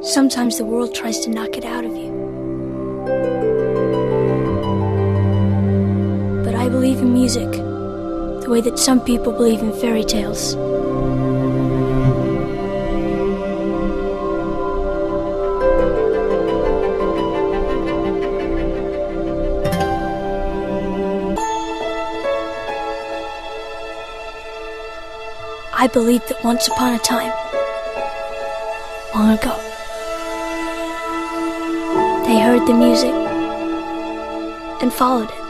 Sometimes the world tries to knock it out of you. But I believe in music, the way that some people believe in fairy tales. I believe that once upon a time, long ago, they heard the music and followed it.